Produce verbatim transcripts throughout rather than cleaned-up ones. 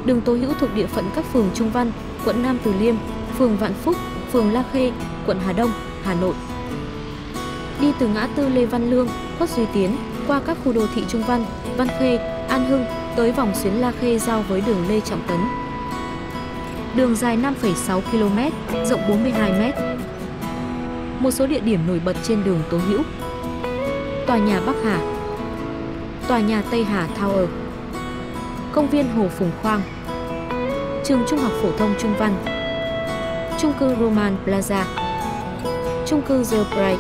Đường Tố Hữu thuộc địa phận các phường Trung Văn, quận Nam Từ Liêm, phường Vạn Phúc, phường La Khê, quận Hà Đông, Hà Nội. Đi từ ngã tư Lê Văn Lương, Khuất Duy Tiến qua các khu đô thị Trung Văn, Văn Khê, An Hưng tới vòng xuyến La Khê giao với đường Lê Trọng Tấn. Đường dài năm phẩy sáu ki lô mét, rộng bốn mươi hai mét. Một số địa điểm nổi bật trên đường Tố Hữu: Tòa nhà Bắc Hà, Tòa nhà Tây Hà Tower, Công viên Hồ Phùng Khoang, Trường Trung học phổ thông Trung Văn, Chung cư Roman Plaza, Chung cư The Bright.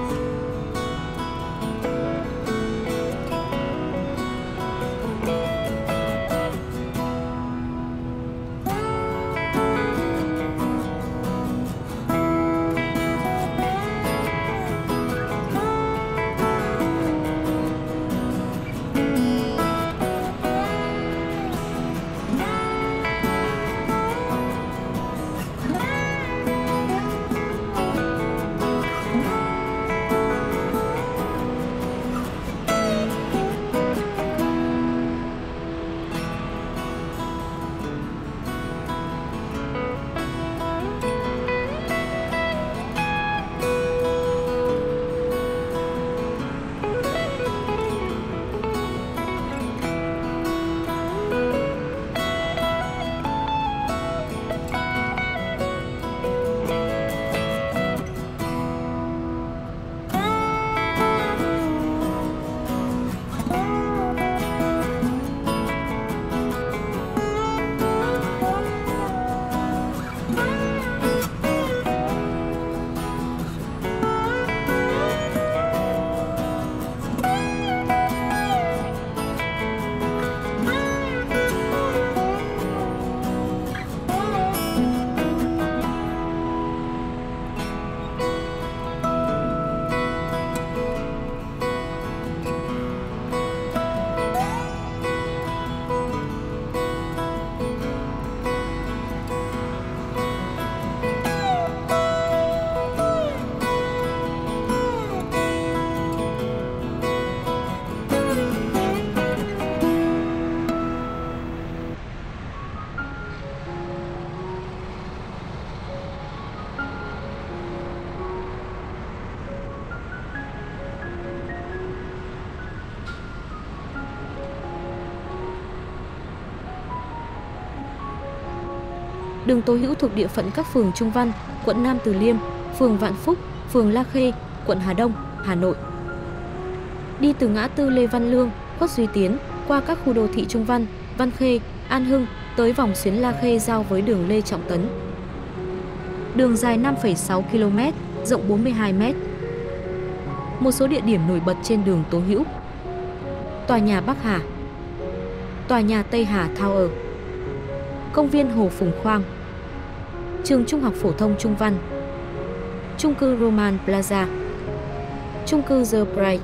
Đường Tố Hữu thuộc địa phận các phường Trung Văn, quận Nam Từ Liêm, phường Vạn Phúc, phường La Khê, quận Hà Đông, Hà Nội. Đi từ ngã tư Lê Văn Lương, Khuất Duy Tiến qua các khu đô thị Trung Văn, Văn Khê, An Hưng tới vòng xuyến La Khê giao với đường Lê Trọng Tấn. Đường dài năm phẩy sáu ki lô mét, rộng bốn mươi hai mét. Một số địa điểm nổi bật trên đường Tố Hữu: Tòa nhà Bắc Hà, Tòa nhà Tây Hà Tower, Công viên Hồ Phùng Khoang, Trường Trung học phổ thông Trung Văn, Chung cư Roman Plaza, Chung cư The Bright.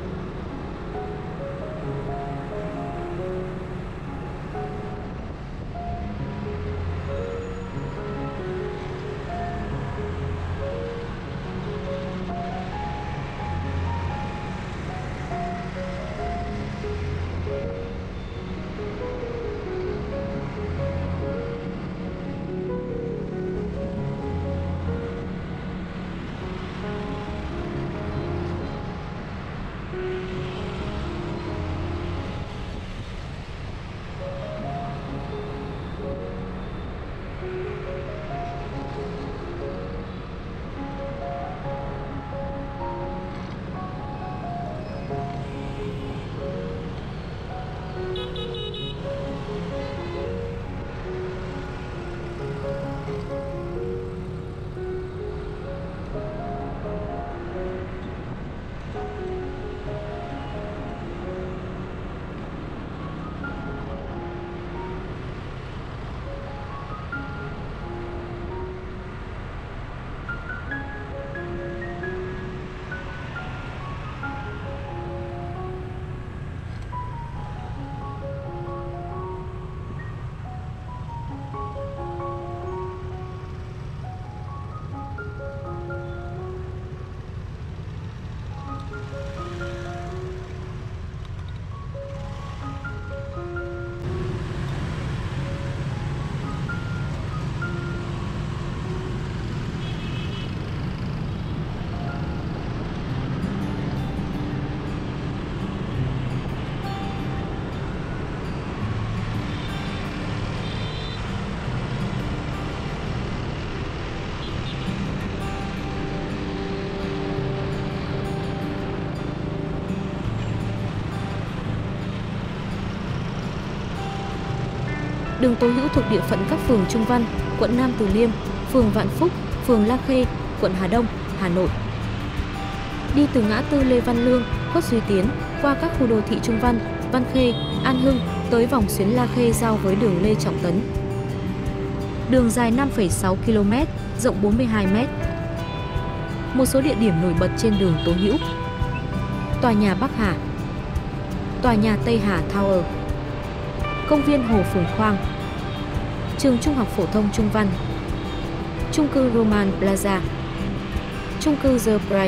Đường Tố Hữu thuộc địa phận các phường Trung Văn, quận Nam Từ Liêm, phường Vạn Phúc, phường La Khê, quận Hà Đông, Hà Nội. Đi từ ngã tư Lê Văn Lương, Khuất Duy Tiến qua các khu đô thị Trung Văn, Văn Khê, An Hưng tới vòng xuyến La Khê giao với đường Lê Trọng Tấn. Đường dài năm phẩy sáu ki lô mét, rộng bốn mươi hai mét. Một số địa điểm nổi bật trên đường Tố Hữu: Tòa nhà Bắc Hà, Tòa nhà Tây Hà Tower, Công viên Hồ Phùng Khoang, Trường Trung học phổ thông Trung Văn, Chung cư Roman Plaza, Chung cư The Pride.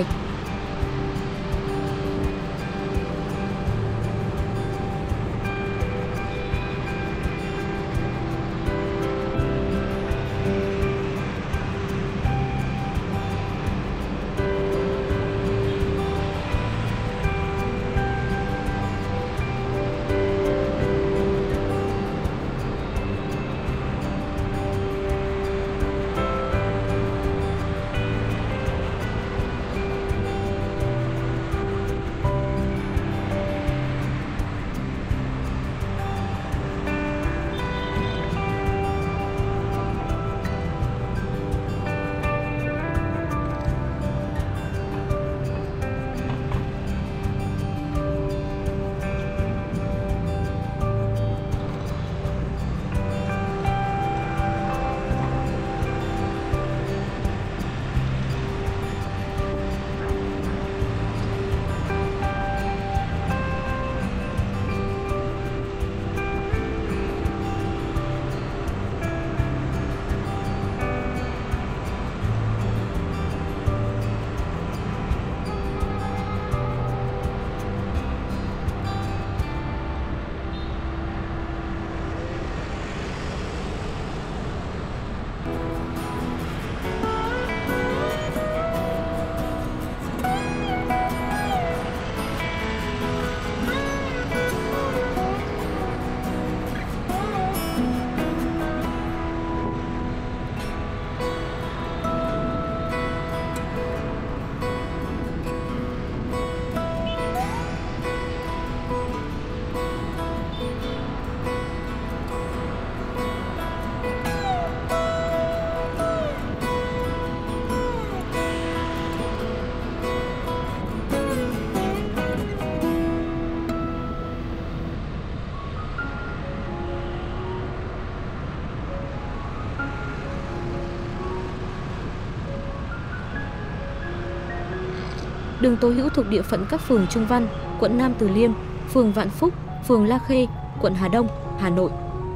Đường Tố Hữu thuộc địa phận các phường Trung Văn, quận Nam Từ Liêm, phường Vạn Phúc, phường La Khê, quận Hà Đông, Hà Nội.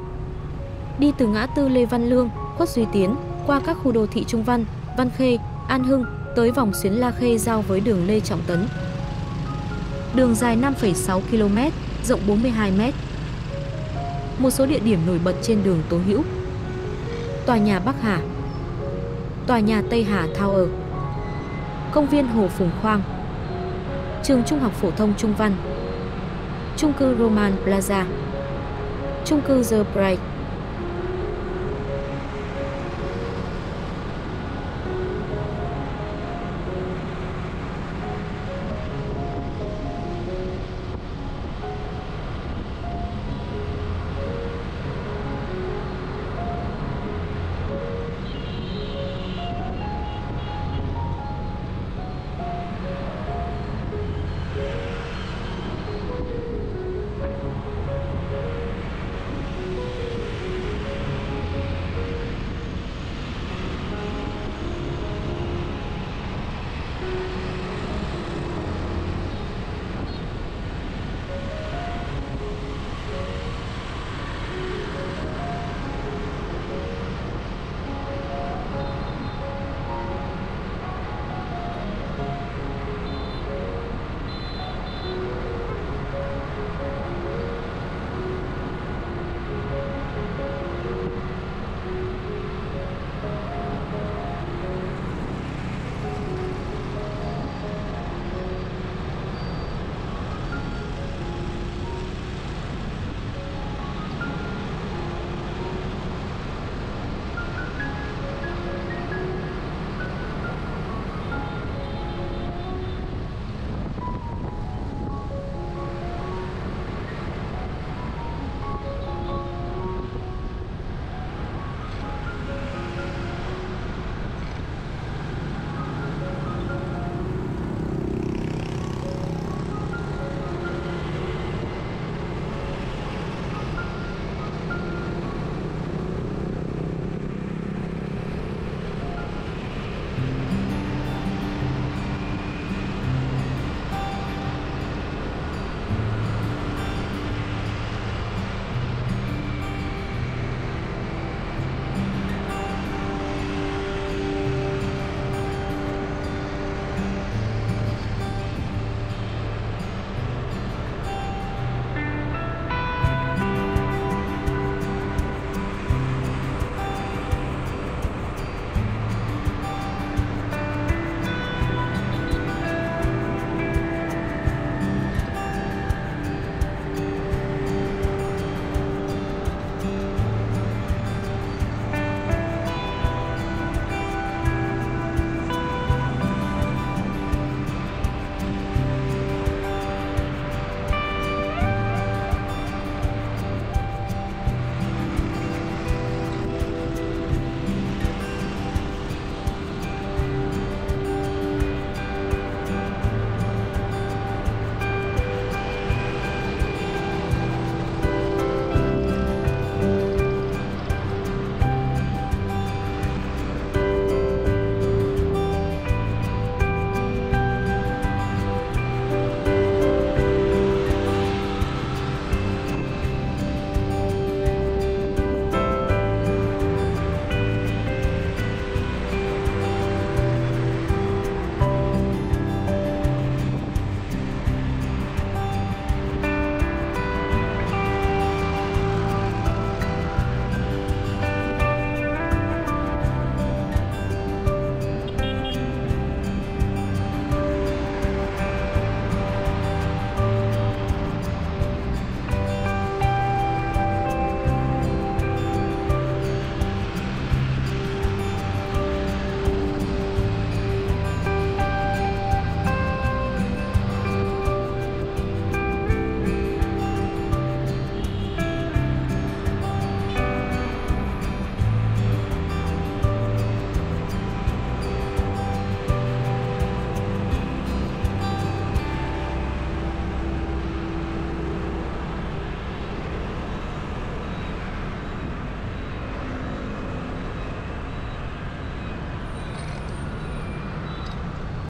Đi từ ngã tư Lê Văn Lương, Khuất Duy Tiến qua các khu đô thị Trung Văn, Văn Khê, An Hưng tới vòng xuyến La Khê giao với đường Lê Trọng Tấn. Đường dài năm phẩy sáu ki lô mét, rộng bốn mươi hai mét. Một số địa điểm nổi bật trên đường Tố Hữu: Tòa nhà Bắc Hà, Tòa nhà Tây Hà Tower, Công viên Hồ Phùng Khoang, Trường Trung học phổ thông Trung Văn, Chung cư Roman Plaza, Chung cư The Pride.